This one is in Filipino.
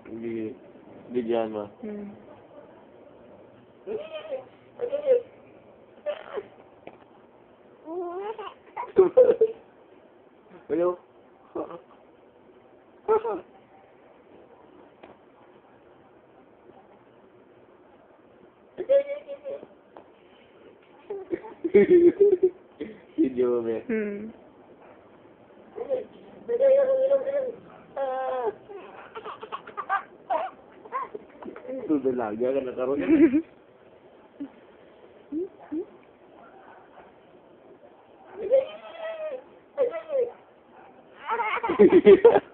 Hindi. Bigyan mo. Ayaw. Video mo. Dalaga ka na karoon.